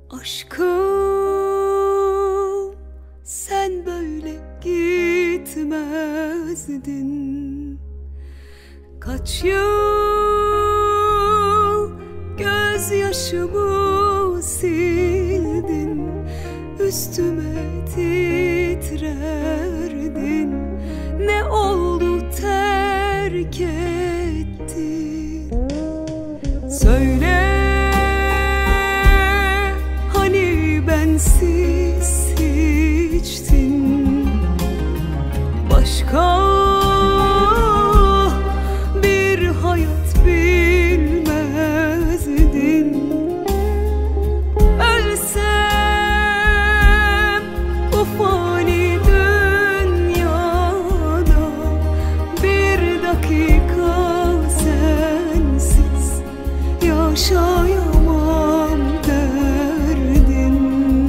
Aşkım, sen böyle gitmezdin. Kaç yıl gözyaşımı sildin, üstüme titrerdin. Ne oldu terk ettin? Söyle, hani bensiz hiçtin? Başka bir hayat bilmezdin. Ölsem bu fani dünyada bir dakika sensiz yaşayamam derdin.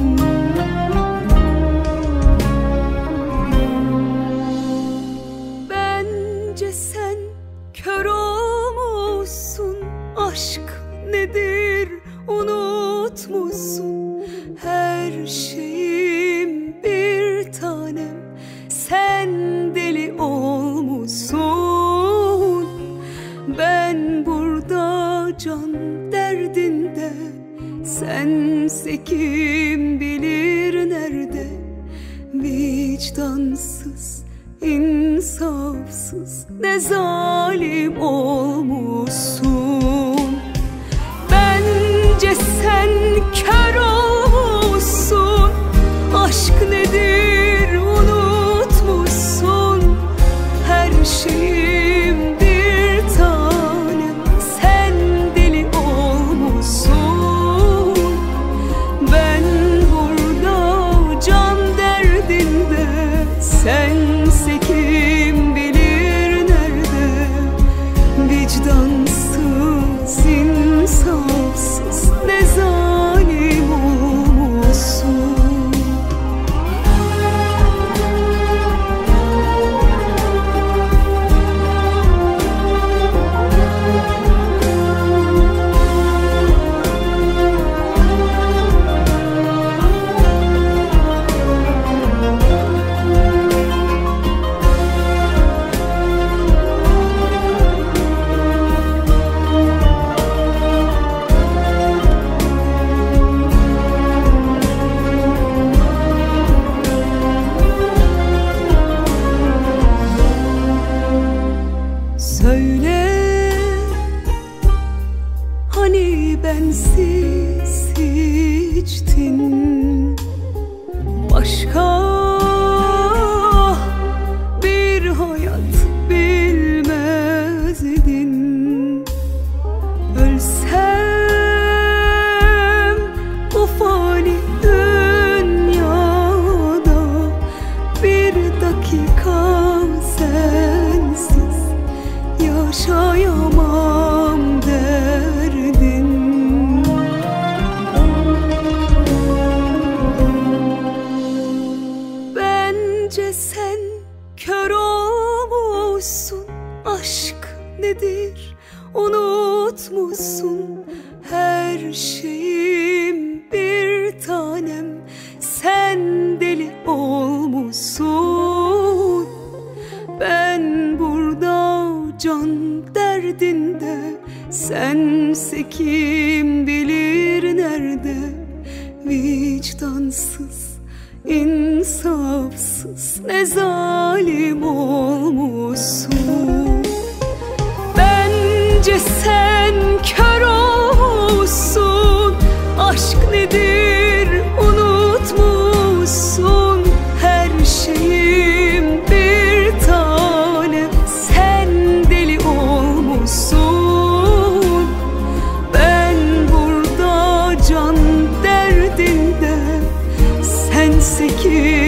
Bence sen kör olmuşsun, aşk nedir unutmuşsun. Her şeyim bir tanem, sen deli olmuşsun. Ben burada can derdinde, sense kim bilir nerede. Vicdansız, insafsız, ne zalim olmuşsun. Bence sen kör olmuşsun, aşk nedir unutmuşsun. Her şeyim bir tanem, sen deli olmuşsun. Ben burada can derdinde, sense kim bilir nerede. Vicdansız, insafsız, ne zalim olmuşsun. Söyle, hani bensiz hiçtin? Başka bir hayat bilmezdin. Ölsem bu fani dünyada bir dakika sensiz yaşayamam derdin. Bence sen kör olmuşsun, aşk nedir unutmuşsun. Her şeyim bir tanem, sen deli olmuşsun. Ben burada can derdinde, sense kim bilir nerede. Vicdansız, insafsız, ne zalim olmuşsun. Bence sen kör olmuşsun, aşk nedir unutmuşsun. Her şeyim bir tanem, sen deli olmuşsun. Ben burada can derdinde, sense kim